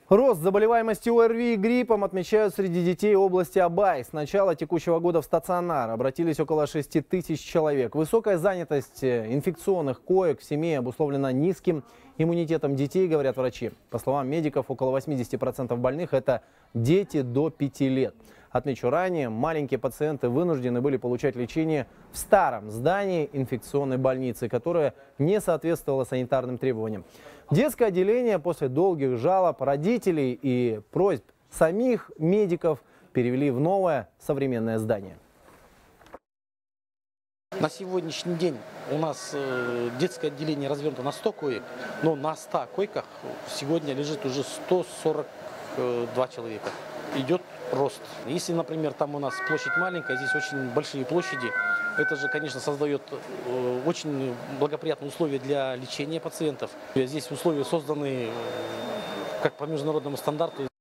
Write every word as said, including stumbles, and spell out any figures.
Рост заболеваемости ОРВИ и гриппом отмечают среди детей области Абай. С начала текущего года в стационар обратились около шести тысяч человек. Высокая занятость инфекционных коек в семье обусловлена низким иммунитетом детей, говорят врачи. По словам медиков, около восьмидесяти процентов больных – это дети до пяти лет. Отмечу ранее, маленькие пациенты вынуждены были получать лечение в старом здании инфекционной больницы, которое не соответствовало санитарным требованиям. Детское отделение после долгих жалоб родителей и просьб самих медиков перевели в новое современное здание. На сегодняшний день у нас детское отделение развернуто на сто коек, но на ста койках сегодня лежит уже сто сорок два человека. Идет рост. Если, например, там у нас площадь маленькая, здесь очень большие площади, это же, конечно, создает очень благоприятные условия для лечения пациентов. Здесь условия созданы как по международному стандарту.